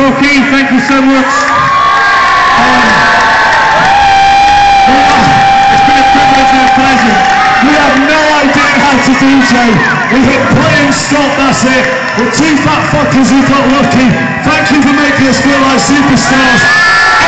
Torquay, thank you so much. It's been a privilege and a pleasure. We have no idea how to DJ. We hit play and stop, that's it. We're two fat fuckers who got lucky. Thank you for making us feel like superstars.